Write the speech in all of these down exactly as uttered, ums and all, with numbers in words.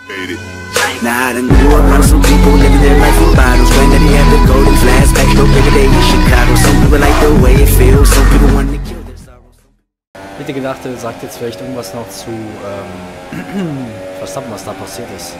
Nah, I done grew up around some people living their life in bottles. Granddaddy had the golden flask, back though every day in Chicago. Some people like the way it feels, some people want to kill their sorrows. Ich hätte gedacht, er sagt jetzt vielleicht irgendwas noch zu ähm, Verstappen, was da passiert ist.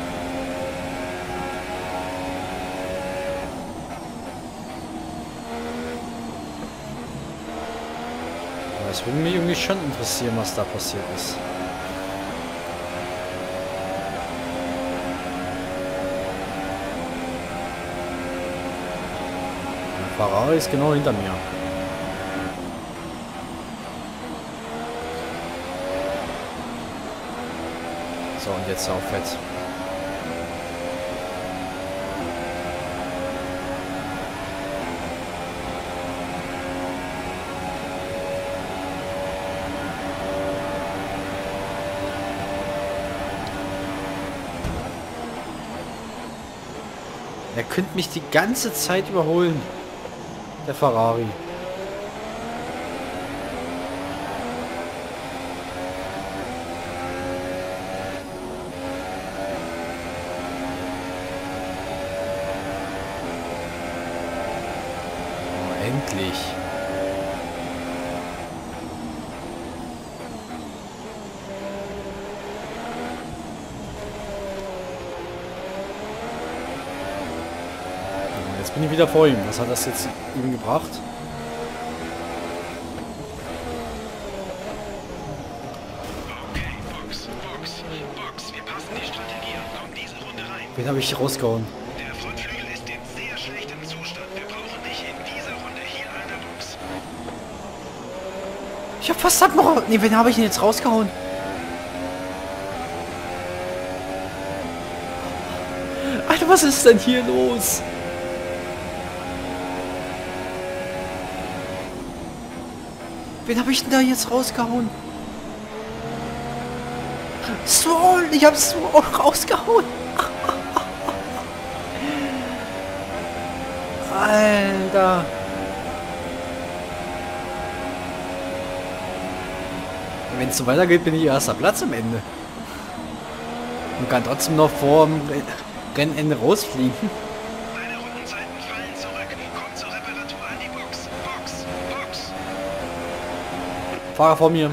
Aber es würde mich irgendwie schon interessieren, was da passiert ist. Der Ferrari ist genau hinter mir. So, und jetzt auf Fett. Er könnte mich die ganze Zeit überholen. Der Ferrari. Oh, endlich. Jetzt bin ich wieder vor ihm. Was hat das jetzt ihm gebracht? Okay, Box, Box, Box. Wir passen die Strategie an. Komm diese Runde rein. Wen habe ich rausgehauen? Der Frontflügel ist in sehr schlechtem Zustand. Wir brauchen dich in dieser Runde hier an der Box. Ich habe fast ab noch... Ne, wen habe ich denn jetzt rausgehauen? Alter, was ist denn hier los? Wen habe ich denn da jetzt rausgehauen? Stroll! Ich habe Stroll rausgehauen! Alter! Wenn es so weitergeht, bin ich erster Platz am Ende. Und kann trotzdem noch vor dem Rennende rausfliegen. Deine Rundenzeiten fallen zurück. Komm zur Reparatur an die Box. Box, Box. Fahrer vor mir.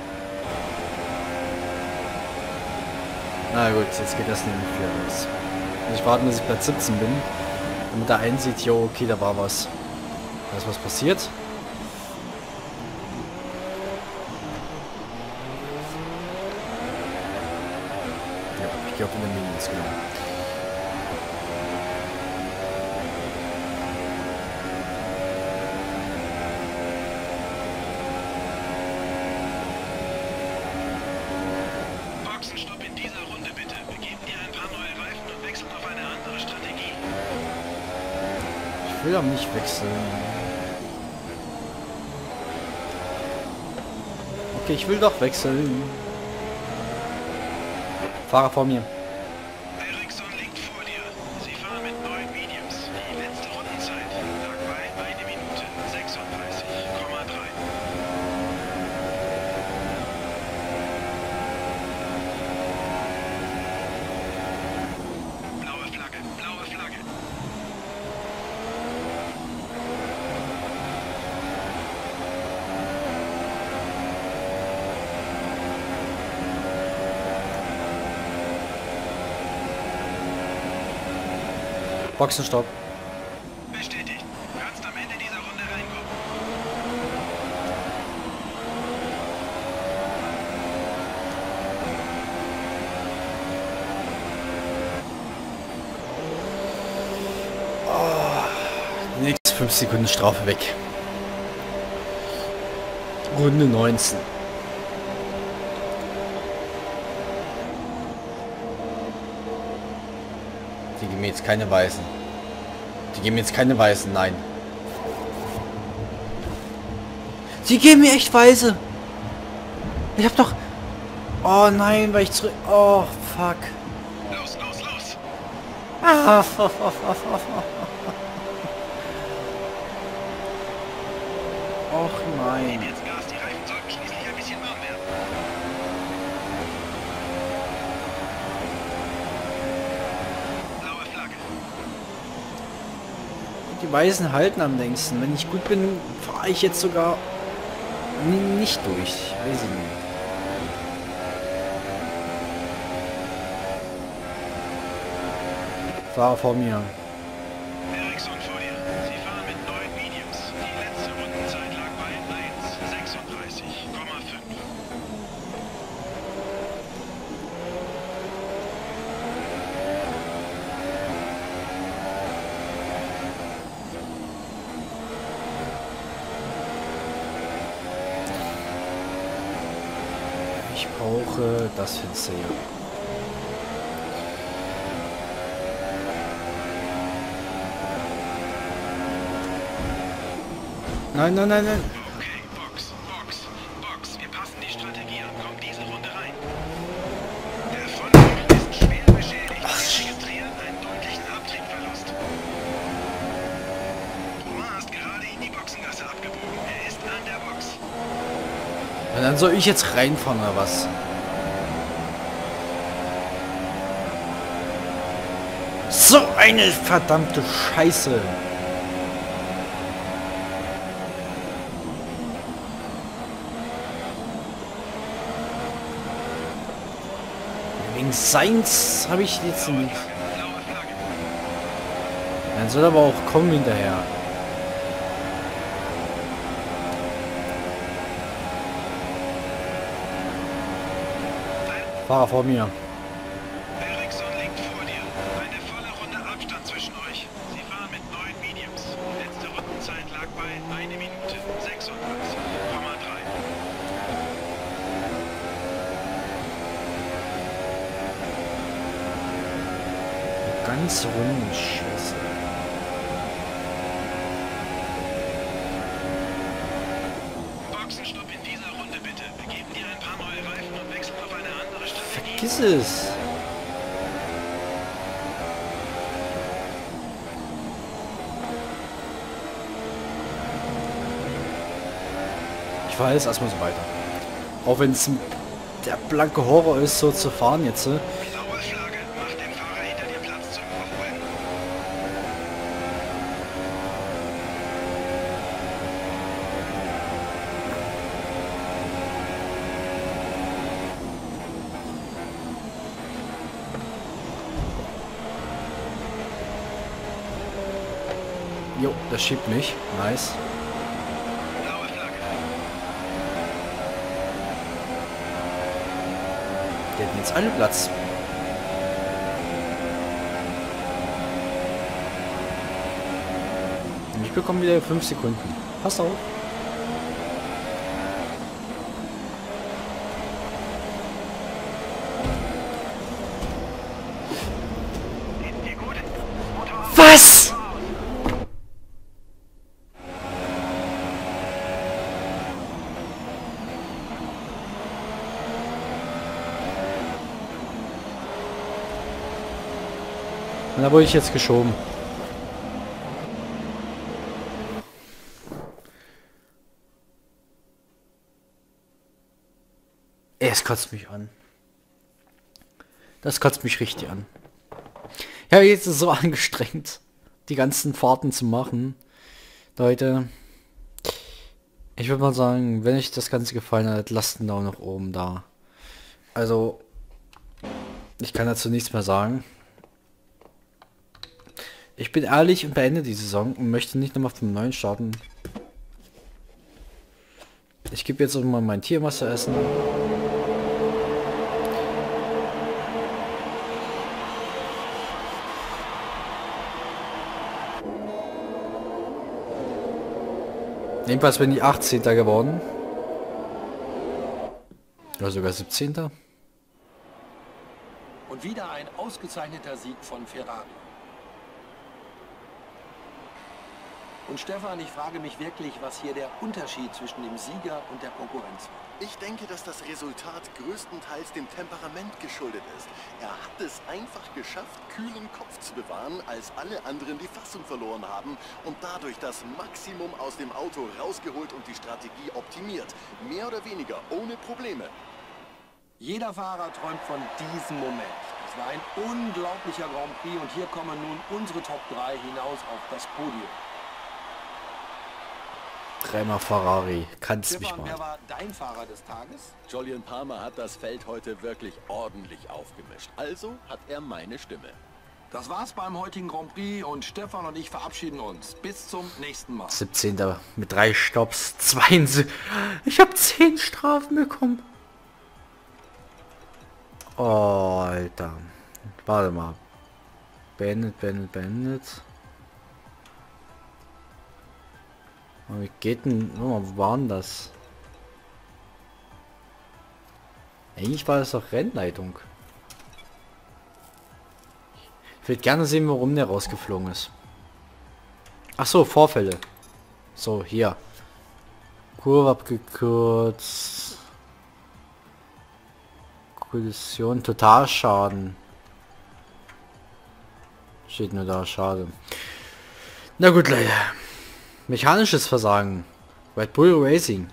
Na gut, jetzt geht das nämlich wieder los. Ich warte, bis ich Platz siebzehn bin. Damit der einsieht, jo, okay, da war was. Da ist was passiert. Ja, ich gehe auf den Minus, genau. Boxenstopp in dieser Runde bitte. Wir geben dir ein paar neue Reifen und wechseln auf eine andere Strategie. Ich will aber nicht wechseln. Okay, ich will doch wechseln. Fahrer vor mir. Ericsson liegt vor dir. Sie fahren mit neun Mediums. Die letzte Rundenzeit lag bei eine Minute sechsunddreißig Komma drei. Blaue Flagge, blaue Flagge. Boxenstopp. Bestätigt. Kannst am Ende dieser Runde reinkommen. Die nächsten fünf Sekunden Strafe weg. Runde neunzehn. Die geben mir jetzt keine Weißen. Die geben mir jetzt keine Weißen, nein. Die geben mir echt Weiße. Ich hab doch... Oh nein, weil ich zurück... Oh, fuck. Los, los, los. Ah, Och nein. Jetzt Gas, die Reifen sollten schließlich ein bisschen warm werden. die Weißen halten am längsten. Wenn ich gut bin, fahre ich jetzt sogar nicht durch. Weiß ich nicht. Fahrer vor mir. Ericsson vor dir. Sie fahren mit neun Mediums. Die letzte Rundenzeit lag bei eins sechsunddreißig Komma fünf. Ich brauche das Fenster hier. Nein, nein, nein, nein. Okay, Box, Box, Box. Wir passen die Strategie an. Kommt diese Runde rein. Der Frontflügel ist schwer beschädigt. Wir registrieren einen deutlichen Abtriebverlust. Thomas ist gerade in die Boxengasse abgebogen. Er ist an der Box. Und dann soll ich jetzt reinfahren oder was? So eine verdammte Scheiße. Wegen Seins habe ich jetzt nicht. Blaue Flagge. Dann soll aber auch kommen hinterher. Fahrer vor mir. Ericsson liegt vor dir. Eine volle Runde Abstand zwischen euch. Sie fahren mit neun Mediums. Letzte Rundenzeit lag bei eine Minute sechsunddreißig Komma drei. Ganz rund, Scheiße. Boxenstopp in dieser Runde bitte. Wir geben dir ein paar neue Reifen und wechseln auf eine andere Strategie. Vergiss es. Ich fahre jetzt erstmal so weiter. Auch wenn es der blanke Horror ist, so zu fahren jetzt. Blaue Flagge. Mach dem Fahrer hinter dir Platz zum Überholen. Jo, das schiebt mich. Nice. Blaue Flagge. Die hätten jetzt alle Platz. Und ich bekomme wieder fünf Sekunden. Passt auf. Geht's dir gut? Motor aus. Was? Und da wurde ich jetzt geschoben. Ey, es kotzt mich an. Das kotzt mich richtig an. Ja, jetzt ist es so angestrengt, die ganzen Fahrten zu machen. Leute, ich würde mal sagen, wenn euch das Ganze gefallen hat, lasst einen Daumen nach oben da. Also, ich kann dazu nichts mehr sagen. Ich bin ehrlich und beende die Saison und möchte nicht nochmal vom Neuen starten. Ich gebe jetzt auch mal mein Tier was zu essen. Jedenfalls bin ich achtzehnter geworden. Oder sogar siebzehnter Und wieder ein ausgezeichneter Sieg von Ferrari. Und Stefan, ich frage mich wirklich, was hier der Unterschied zwischen dem Sieger und der Konkurrenz war. Ich denke, dass das Resultat größtenteils dem Temperament geschuldet ist. Er hat es einfach geschafft, kühlen Kopf zu bewahren, als alle anderen die Fassung verloren haben und dadurch das Maximum aus dem Auto rausgeholt und die Strategie optimiert. Mehr oder weniger ohne Probleme. Jeder Fahrer träumt von diesem Moment. Es war ein unglaublicher Grand Prix und hier kommen nun unsere Top drei hinaus auf das Podium. Dreimal Ferrari. Kannst mich Stefan, wer mal. war dein Fahrer des Tages? Julian Palmer hat das Feld heute wirklich ordentlich aufgemischt. Also hat er meine Stimme. Das war's beim heutigen Grand Prix und Stefan und ich verabschieden uns. Bis zum nächsten Mal. siebzehnter mit drei Stopps. zweiundsiebzig. Ich habe zehn Strafen bekommen. Oh, Alter. Warte mal. Beendet, beendet, beendet. Oh, wie geht denn... Oh, wo war denn das? Eigentlich war das doch Rennleitung. Ich würde gerne sehen, warum der rausgeflogen ist. Ach so, Vorfälle. So, hier. Kurve abgekürzt. Kollision, Totalschaden. Steht nur da, schade. Na gut, Leute. Mechanisches Versagen. Red Bull Racing.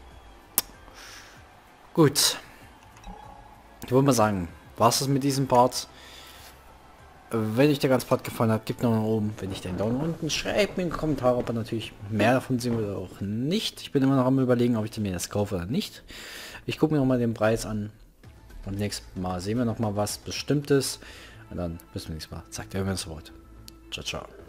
Gut. Ich würde mal sagen, war's das mit diesem Part. Wenn euch der ganze Part gefallen hat, gebt noch nach oben. Wenn nicht, einen Daumen nach unten. Schreibt mir in die Kommentare, ob ihr natürlich mehr davon sehen oder auch nicht. Ich bin immer noch am Überlegen, ob ich mir das kaufe oder nicht. Ich gucke mir noch mal den Preis an. Und nächstes Mal sehen wir noch mal was Bestimmtes. Und dann bis zum nächsten Mal. Sagt der Wort. Ciao, ciao.